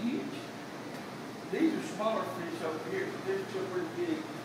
huge. These are smaller fish over here, but they're still pretty big.